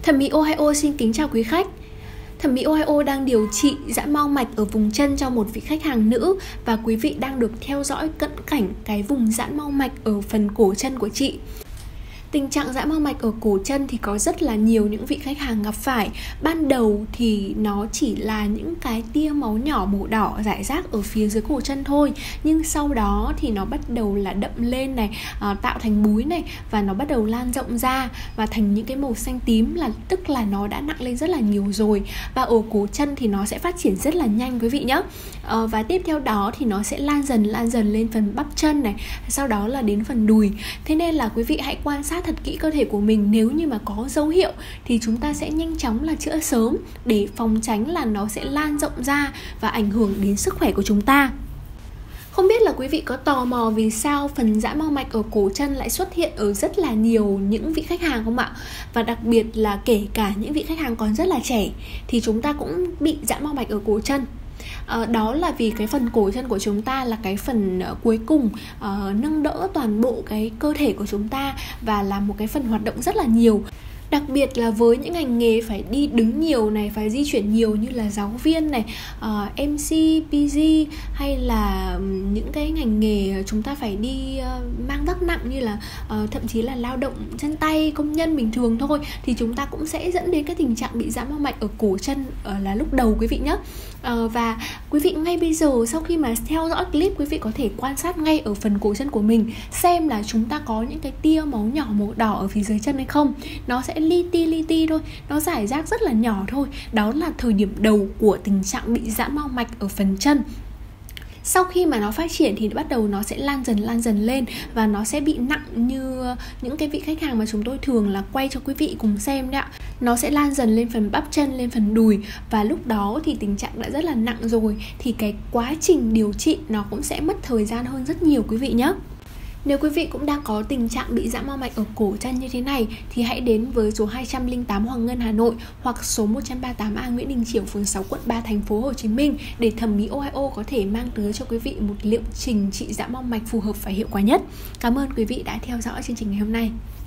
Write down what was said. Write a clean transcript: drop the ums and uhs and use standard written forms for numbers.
Thẩm mỹ Ohio xin kính chào quý khách. Thẩm mỹ Ohio đang điều trị giãn mao mạch ở vùng chân cho một vị khách hàng nữ, và quý vị đang được theo dõi cận cảnh cái vùng giãn mao mạch ở phần cổ chân của chị. Tình trạng giãn mao mạch ở cổ chân thì có rất là nhiều những vị khách hàng gặp phải. Ban đầu thì nó chỉ là những cái tia máu nhỏ màu đỏ rải rác ở phía dưới cổ chân thôi, nhưng sau đó thì nó bắt đầu là đậm lên này, tạo thành búi này, và nó bắt đầu lan rộng ra và thành những cái màu xanh tím, tức là nó đã nặng lên rất là nhiều rồi. Và ở cổ chân thì nó sẽ phát triển rất là nhanh quý vị nhé. Và tiếp theo đó thì nó sẽ lan dần lên phần bắp chân này, sau đó là đến phần đùi. Thế nên là quý vị hãy quan sát thật kỹ cơ thể của mình. Nếu như mà có dấu hiệu thì chúng ta sẽ nhanh chóng là chữa sớm để phòng tránh là nó sẽ lan rộng ra và ảnh hưởng đến sức khỏe của chúng ta. Không biết là quý vị có tò mò vì sao phần giãn mao mạch ở cổ chân lại xuất hiện ở rất là nhiều những vị khách hàng không ạ? Và đặc biệt là kể cả những vị khách hàng còn rất là trẻ thì chúng ta cũng bị giãn mao mạch ở cổ chân. Đó là vì cái phần cổ chân của chúng ta là cái phần cuối cùng nâng đỡ toàn bộ cái cơ thể của chúng ta, và là một cái phần hoạt động rất là nhiều. Đặc biệt là với những ngành nghề phải đi đứng nhiều này, phải di chuyển nhiều như là giáo viên này, MC, PG, hay là những cái ngành nghề chúng ta phải đi mang vác nặng như là thậm chí là lao động chân tay, công nhân bình thường thôi, thì chúng ta cũng sẽ dẫn đến cái tình trạng bị giãn mao mạch ở cổ chân là lúc đầu quý vị nhé. Và quý vị ngay bây giờ sau khi mà theo dõi clip, quý vị có thể quan sát ngay ở phần cổ chân của mình xem là chúng ta có những cái tia máu nhỏ màu đỏ ở phía dưới chân hay không. Nó sẽ li ti thôi, nó rải rác rất là nhỏ thôi. Đó là thời điểm đầu của tình trạng bị giãn mao mạch ở phần chân. Sau khi mà nó phát triển thì bắt đầu nó sẽ lan dần lên, và nó sẽ bị nặng như những cái vị khách hàng mà chúng tôi thường là quay cho quý vị cùng xem đấy ạ. Nó sẽ lan dần lên phần bắp chân, lên phần đùi, và lúc đó thì tình trạng đã rất là nặng rồi, thì cái quá trình điều trị nó cũng sẽ mất thời gian hơn rất nhiều quý vị nhé. Nếu quý vị cũng đang có tình trạng bị giãn mao mạch ở cổ chân như thế này thì hãy đến với số 208 Hoàng Ngân Hà Nội hoặc số 138A Nguyễn Đình Chiểu, phường 6, quận 3, thành phố Hồ Chí Minh để thẩm mỹ Ohio có thể mang tới cho quý vị một liệu trình trị giãn mao mạch phù hợp và hiệu quả nhất. Cảm ơn quý vị đã theo dõi chương trình ngày hôm nay.